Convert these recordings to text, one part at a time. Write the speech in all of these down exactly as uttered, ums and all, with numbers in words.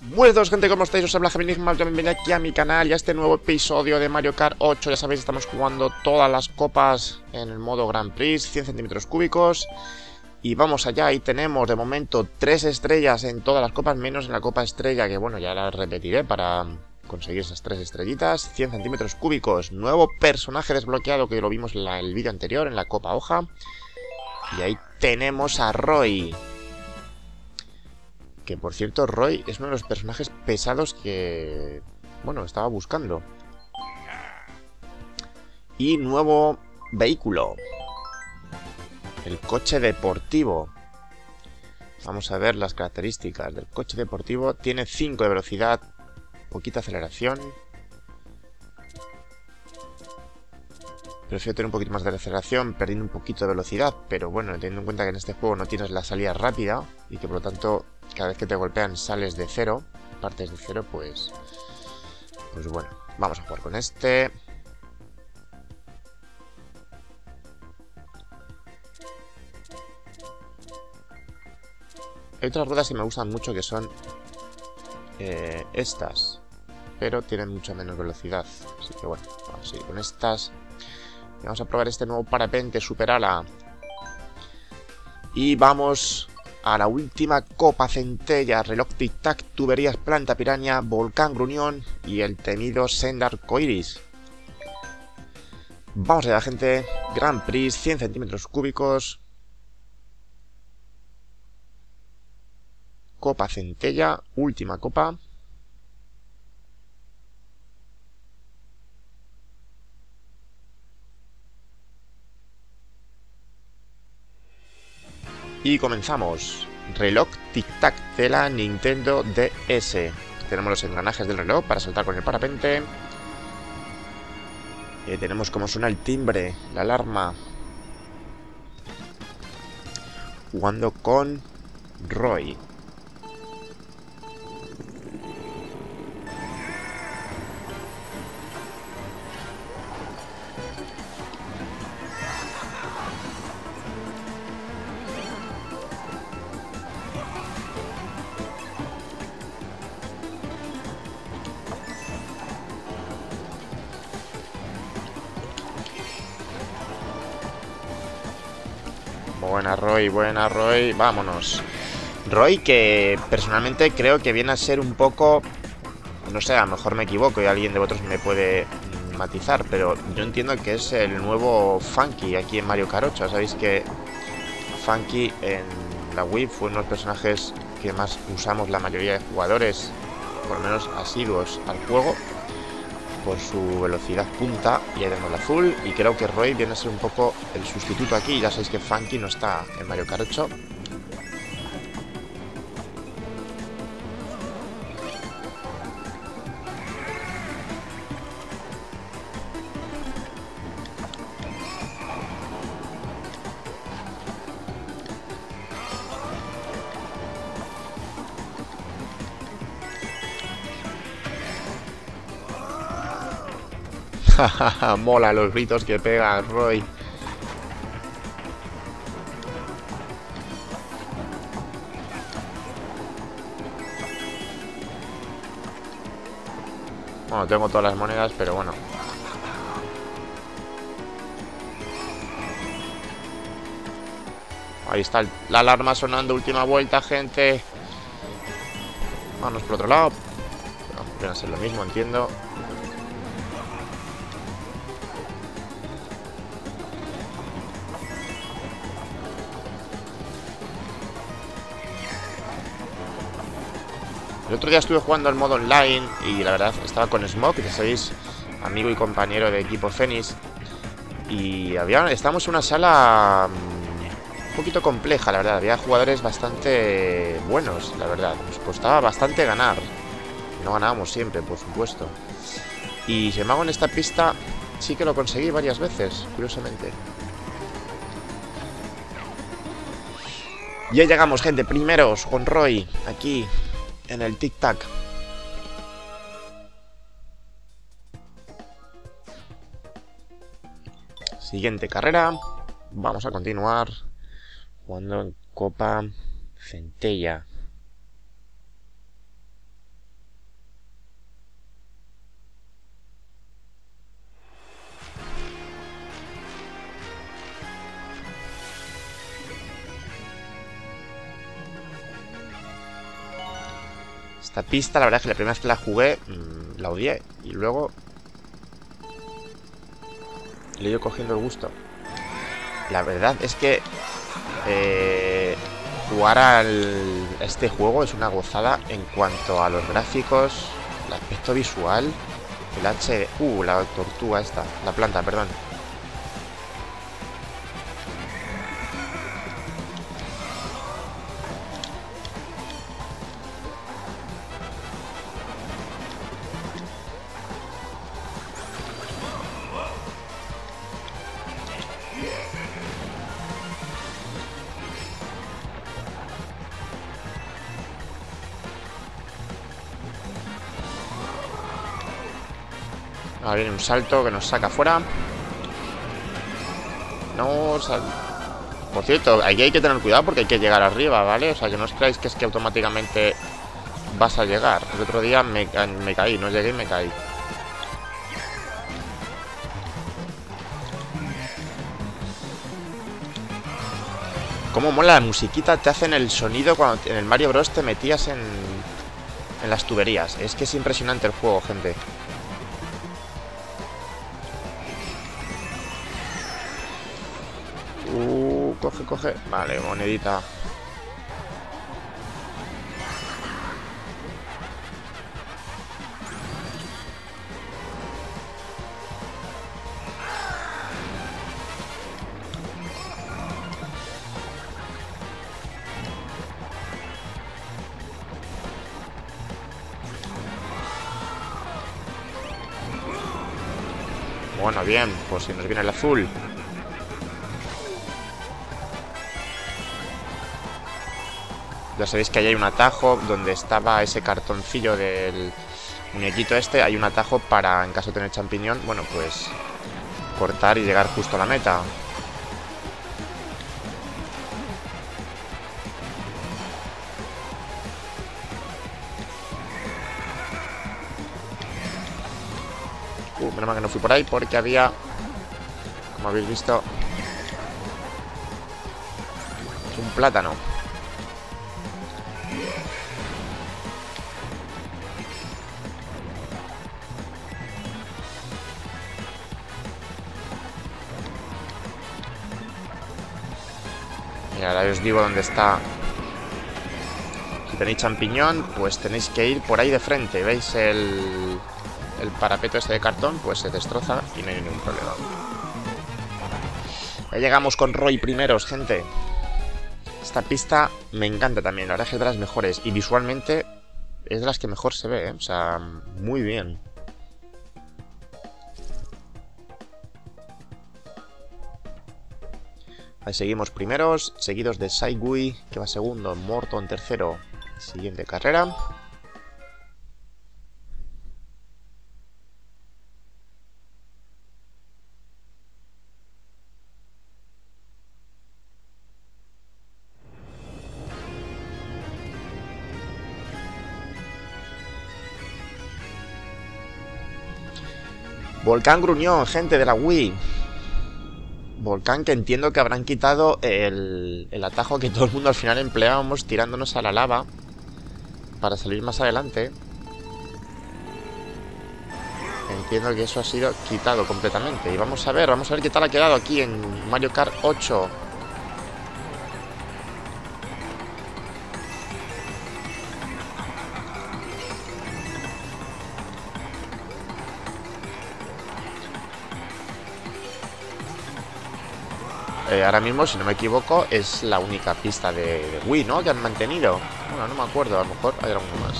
Buenos gente, ¿cómo estáis? Os habla Javinigma, bienvenido aquí a mi canal y a este nuevo episodio de Mario Kart ocho. Ya sabéis, estamos jugando todas las copas en el modo Grand Prix, cien centímetros cúbicos. Y vamos allá, y tenemos de momento tres estrellas en todas las copas, menos en la copa estrella, que bueno, ya la repetiré para conseguir esas tres estrellitas. cien centímetros cúbicos, nuevo personaje desbloqueado que lo vimos en la, el vídeo anterior, en la copa hoja. Y ahí tenemos a Roy. Que por cierto, Roy es uno de los personajes pesados que, bueno, estaba buscando. Y nuevo vehículo. El coche deportivo. Vamos a ver las características del coche deportivo. Tiene cinco de velocidad, poquita aceleración. Prefiero tener un poquito más de aceleración, perdiendo un poquito de velocidad. Pero bueno, teniendo en cuenta que en este juego no tienes la salida rápida y que por lo tanto cada vez que te golpean sales de cero, partes de cero, pues... Pues bueno, vamos a jugar con este. Hay otras ruedas que me gustan mucho que son eh, estas, pero tienen mucha menos velocidad. Así que bueno, vamos a ir con estas. Y vamos a probar este nuevo parapente Super Ala. Y vamos a la última copa centella, reloj tic-tac, tuberías planta piraña, volcán gruñón y el temido senda arcoiris. Vamos allá, gente. Grand Prix, cien centímetros cúbicos. Copa centella, última copa. Y comenzamos. Reloj tic-tac de la Nintendo D S. Tenemos los engranajes del reloj para saltar con el parapente. Eh, tenemos cómo suena el timbre, la alarma. Jugando con Roy. Buena Roy, buena Roy, vámonos. Roy, que personalmente creo que viene a ser un poco... No sé, a lo mejor me equivoco y alguien de vosotros me puede matizar, pero yo entiendo que es el nuevo Funky aquí en Mario Kart ocho. Sabéis que Funky en la Wii fue uno de los personajes que más usamos la mayoría de jugadores, por lo menos asiduos al juego, por su velocidad punta. Y ahí tenemos el azul. Y creo que Roy viene a ser un poco el sustituto aquí. Ya sabéis que Funky no está en Mario Kart ocho. Mola los gritos que pega Roy. Bueno, tengo todas las monedas, pero bueno. Ahí está la alarma sonando, última vuelta, gente. Vamos por otro lado. Bueno, viene a ser lo mismo, entiendo. El otro día estuve jugando al modo online y la verdad estaba con Smoke, ya sabéis, amigo y compañero de equipo Fenix. Y había, estábamos en una sala um, un poquito compleja, la verdad. Había jugadores bastante buenos, la verdad. Nos costaba bastante ganar. No ganábamos siempre, por supuesto. Y sin embargo en esta pista sí que lo conseguí varias veces, curiosamente. Ya llegamos, gente, primeros con Roy, aquí en el tic-tac. Siguiente carrera. Vamos a continuar jugando en Copa Centella. Esta pista, la verdad es que la primera vez que la jugué, mmm, la odié. Y luego le he ido cogiendo el gusto. La verdad es que eh, jugar al este juego es una gozada en cuanto a los gráficos, el aspecto visual, el H D... Uh, la tortuga esta, la planta, perdón. Ahora viene un salto que nos saca fuera. No, sal... Por cierto, aquí hay que tener cuidado porque hay que llegar arriba, ¿vale? O sea, que no os creáis que es que automáticamente vas a llegar. El otro día me, me caí, no llegué y me caí. Cómo mola la musiquita, te hacen el sonido cuando en el Mario Bros te metías en, en las tuberías. Es que es impresionante el juego, gente. Uh, coge, coge. Vale, monedita. Bueno, bien, pues si nos viene el azul. Ya sabéis que ahí hay un atajo donde estaba ese cartoncillo del muñequito este. Hay un atajo para, en caso de tener champiñón, bueno, pues cortar y llegar justo a la meta. Uh, menos mal que no fui por ahí porque había, como habéis visto, un plátano. Y ahora os digo dónde está. Si tenéis champiñón, pues tenéis que ir por ahí de frente. ¿Veis el, el parapeto este de cartón? Pues se destroza y no hay ningún problema. Ya llegamos con Roy primeros, gente. Esta pista me encanta también. La verdad es que es de las mejores. Y visualmente es de las que mejor se ve, ¿eh? O sea, muy bien. Ahí seguimos primeros, seguidos de Saigui, que va segundo, Morton tercero, siguiente carrera. Volcán Gruñón, gente de la Wii. Volcán que entiendo que habrán quitado el, el atajo que todo el mundo al final empleábamos tirándonos a la lava para salir más adelante. Entiendo que eso ha sido quitado completamente. Y vamos a ver, vamos a ver qué tal ha quedado aquí en Mario Kart ocho. Eh, ahora mismo, si no me equivoco, es la única pista de, de Wii, ¿no? Que han mantenido. Bueno, no me acuerdo, a lo mejor hay alguno más.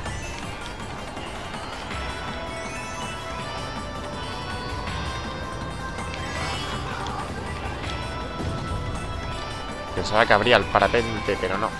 Pensaba que habría el parapente, pero no.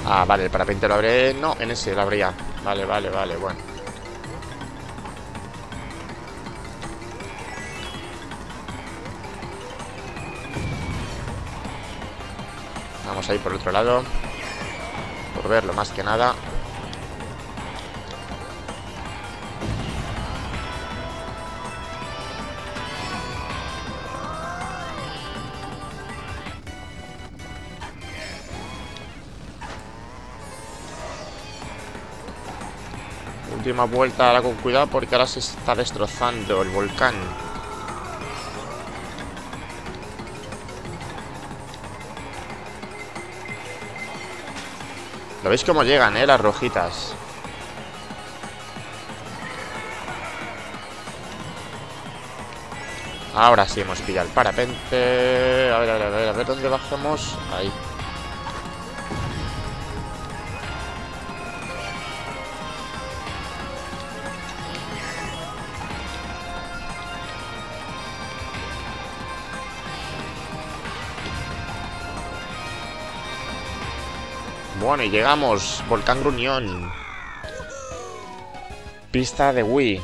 Ah, vale, el parapente lo abré... No, en ese lo abría. Vale, vale, vale, bueno. Vamos a ir por el otro lado. Por verlo más que nada. Última vuelta, ahora con cuidado porque ahora se está destrozando el volcán. ¿Lo veis cómo llegan, eh? Las rojitas. Ahora sí hemos pillado el parapente. A ver, a ver, a ver, a ver dónde bajamos. Ahí. Bueno, y llegamos. Volcán Gruñón. Pista de Wii.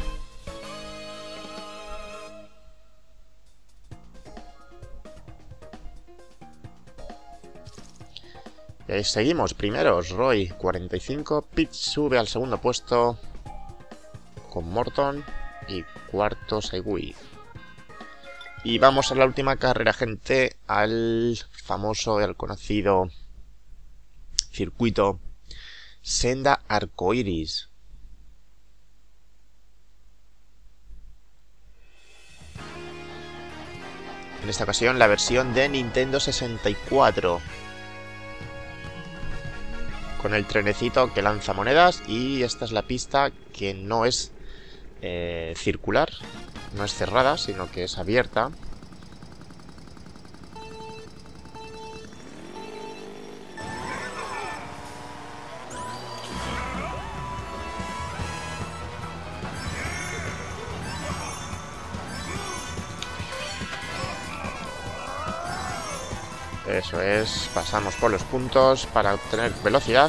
Y ahí seguimos. Primeros, Roy, cuarenta y cinco. Peach sube al segundo puesto con Morton. Y cuarto, Segui. Y vamos a la última carrera, gente. Al famoso y al conocido circuito Senda Arcoiris. En esta ocasión la versión de Nintendo sesenta y cuatro. Con el trenecito que lanza monedas. Y esta es la pista que no es eh, circular. No es cerrada, sino que es abierta. Eso es, pasamos por los puntos para obtener velocidad.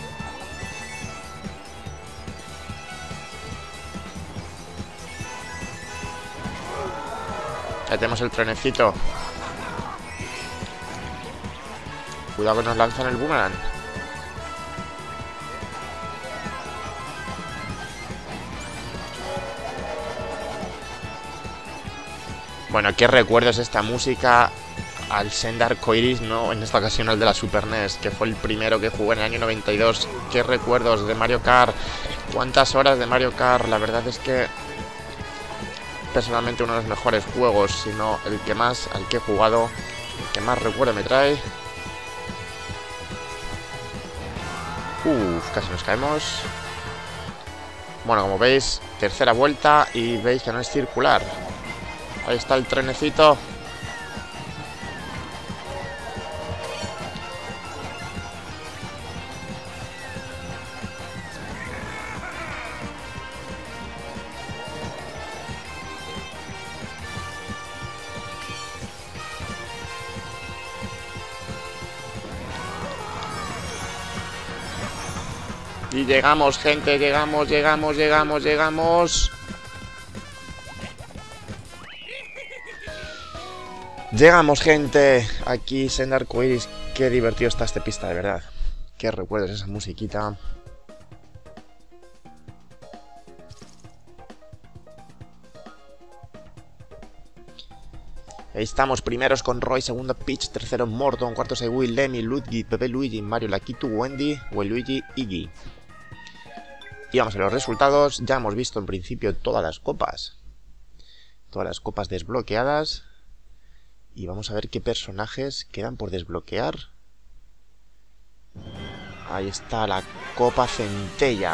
Ya tenemos el trenecito. Cuidado que nos lanzan el boomerang. Bueno, qué recuerdos esta música al Senda Arcoiris, no, en esta ocasión el de la Super N E S, que fue el primero que jugué en el año noventa y dos. Qué recuerdos de Mario Kart. Cuántas horas de Mario Kart. La verdad es que personalmente uno de los mejores juegos, si no el que más, al que he jugado, el que más recuerdo me trae. Uf, casi nos caemos. Bueno, como veis, tercera vuelta y veis que no es circular. Ahí está el trenecito. Y llegamos, gente, llegamos, llegamos, llegamos, llegamos. Llegamos, gente. Aquí, Senda Arcoiris. Qué divertido está esta pista, de verdad. Qué recuerdos esa musiquita. Ahí estamos, primeros con Roy, segundo Peach, tercero Morton, cuarto Segui, Lemmy, Ludwig, Pepe Luigi, Mario, Lakitu, Wendy, Waluigi, Iggy. Y vamos a los resultados. Ya hemos visto en principio todas las copas. Todas las copas desbloqueadas. Y vamos a ver qué personajes quedan por desbloquear. Ahí está la Copa Centella.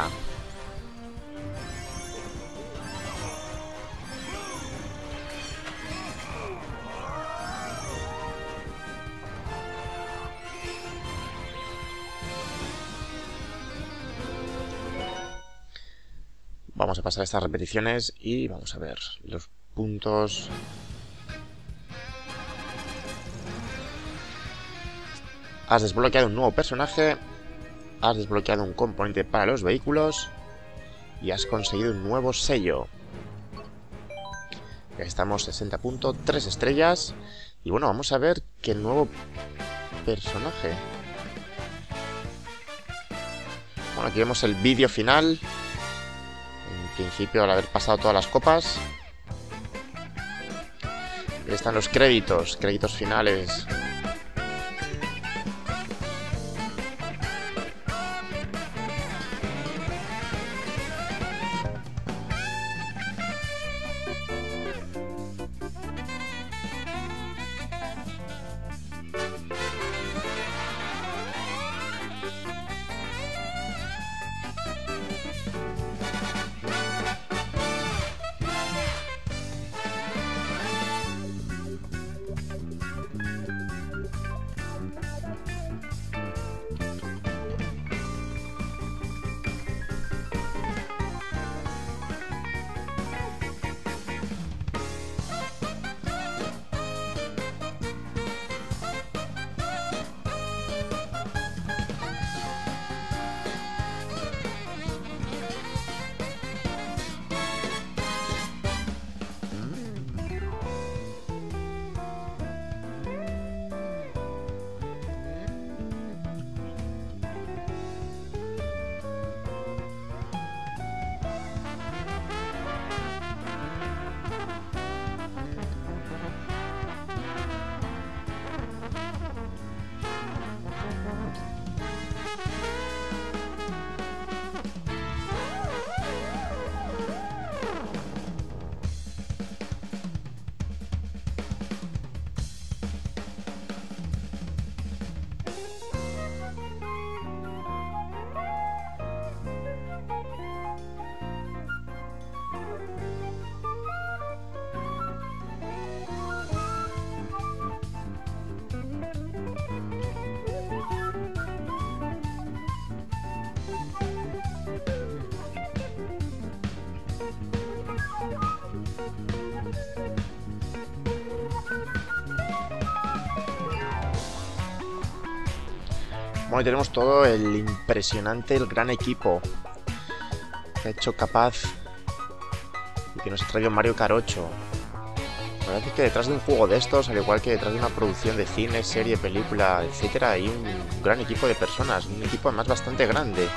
Vamos a pasar estas repeticiones y vamos a ver los puntos. Has desbloqueado un nuevo personaje Has desbloqueado un componente para los vehículos y has conseguido un nuevo sello. Ya estamos sesenta puntos, tres estrellas. Y bueno, vamos a ver qué nuevo personaje. Bueno, aquí vemos el vídeo final. En principio, al haber pasado todas las copas. Ahí están los créditos, créditos finales. Bueno, y tenemos todo el impresionante, el gran equipo que ha hecho capaz y que nos ha traído Mario Kart ocho. La verdad es que detrás de un juego de estos, al igual que detrás de una producción de cine, serie, película, etcétera, hay un gran equipo de personas, un equipo además bastante grande.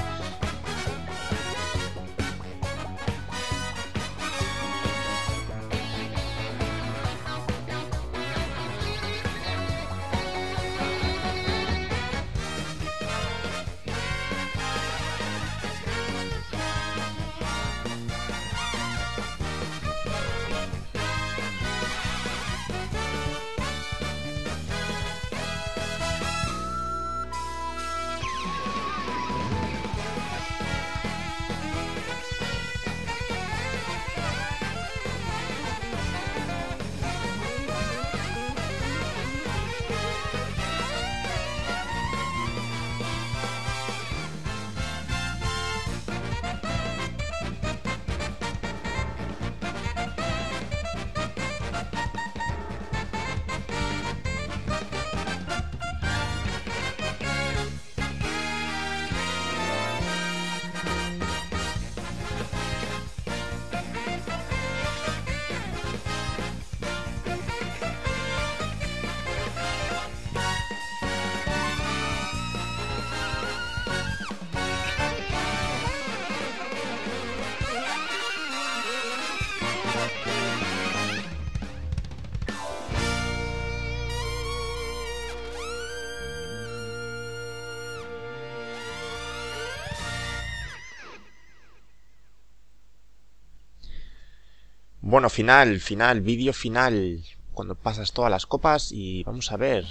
Bueno, final, final, vídeo final. Cuando pasas todas las copas y vamos a ver.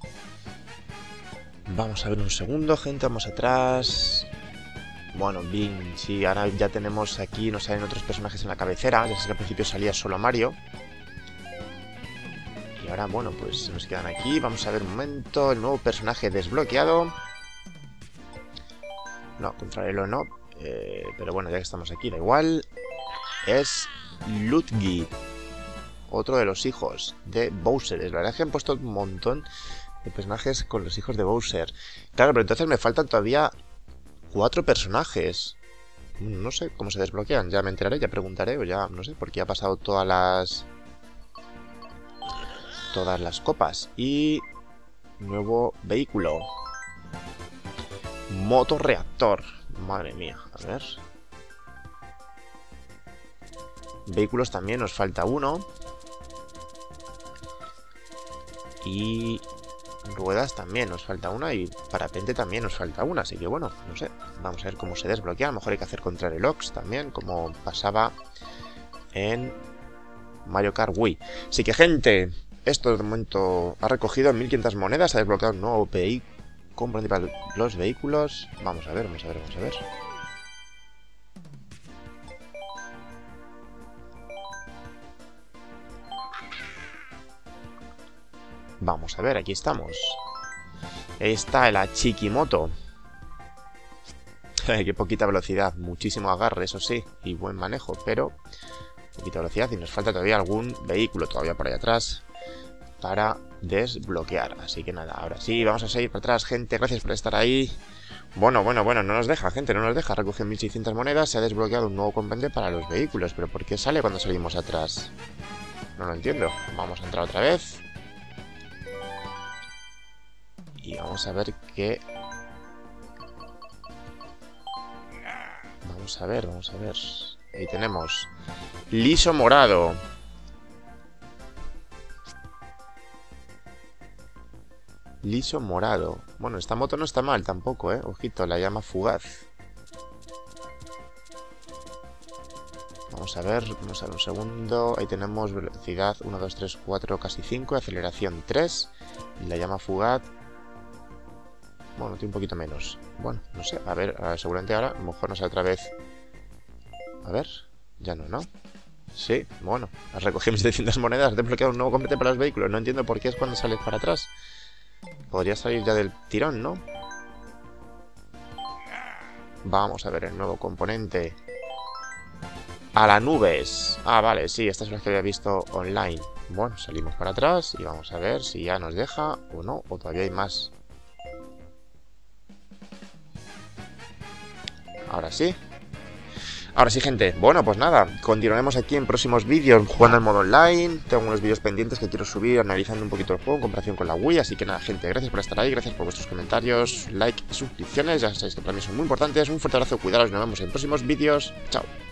Vamos a ver un segundo, gente, vamos atrás. Bueno, bien, sí, ahora ya tenemos aquí, nos salen otros personajes en la cabecera. Ya sé que al principio salía solo Mario. Y ahora, bueno, pues nos quedan aquí. Vamos a ver un momento, el nuevo personaje desbloqueado. No, contrarreloj no. Eh, pero bueno, ya que estamos aquí, da igual. Es Ludwig, otro de los hijos de Bowser. Es verdad que han puesto un montón de personajes con los hijos de Bowser. Claro, pero entonces me faltan todavía cuatro personajes. No sé cómo se desbloquean, ya me enteraré, ya preguntaré o ya, no sé, porque ha pasado todas las... Todas las copas. Y... Nuevo vehículo. Motorreactor. Madre mía, a ver. Vehículos también, nos falta uno. Y... Ruedas también nos falta una y parapente también nos falta una, así que bueno, no sé, vamos a ver cómo se desbloquea. A lo mejor hay que hacer contrarrelojes también, como pasaba en Mario Kart Wii. Así que gente, esto de momento ha recogido mil quinientas monedas, ha desbloqueado un nuevo vehículo, compra para los vehículos. Vamos a ver, vamos a ver, vamos a ver. Vamos a ver, aquí estamos. Ahí está la Chiquimoto. Qué poquita velocidad, muchísimo agarre, eso sí, y buen manejo, pero poquita velocidad y nos falta todavía algún vehículo todavía por ahí atrás para desbloquear. Así que nada, ahora sí, vamos a seguir para atrás, gente, gracias por estar ahí. Bueno, bueno, bueno, no nos deja, gente, no nos deja. Recoge mil seiscientas monedas, se ha desbloqueado un nuevo componente para los vehículos, pero ¿por qué sale cuando salimos atrás? No lo entiendo. Vamos a entrar otra vez. Y vamos a ver qué... Vamos a ver, vamos a ver. Ahí tenemos. Liso morado. Liso morado. Bueno, esta moto no está mal tampoco, ¿eh? Ojito, la llama fugaz. Vamos a ver, vamos a ver un segundo. Ahí tenemos velocidad uno, dos, tres, cuatro, casi cinco. Aceleración tres. Y la llama fugaz... Bueno, tiene un poquito menos. Bueno, no sé. A ver, a ver, seguramente ahora a lo mejor nos sale otra vez. A ver. Ya no, ¿no? Sí, bueno. Has recogido mis setecientas monedas. Has desbloqueado un nuevo componente para los vehículos. No entiendo por qué es cuando sales para atrás. Podría salir ya del tirón, ¿no? Vamos a ver el nuevo componente. A las nubes. Ah, vale, sí. Estas son las que había visto online. Bueno, salimos para atrás y vamos a ver si ya nos deja o no. O todavía hay más. Ahora sí. Ahora sí, gente. Bueno, pues nada. Continuaremos aquí en próximos vídeos jugando al modo online. Tengo unos vídeos pendientes que quiero subir analizando un poquito el juego en comparación con la Wii. Así que nada, gente. Gracias por estar ahí. Gracias por vuestros comentarios, like y suscripciones. Ya sabéis que para mí son muy importantes. Un fuerte abrazo. Cuidaros. Nos vemos en próximos vídeos. Chao.